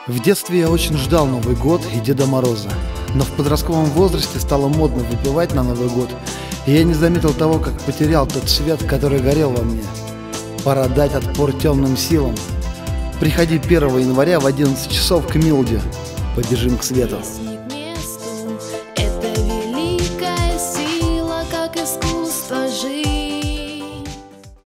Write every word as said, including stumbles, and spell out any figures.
В детстве я очень ждал Новый год и Деда Мороза, но в подростковом возрасте стало модно выпивать на Новый год, и я не заметил того, как потерял тот свет, который горел во мне. Пора дать отпор темным силам. Приходи первого января в одиннадцать часов к Милде. Побежим к свету.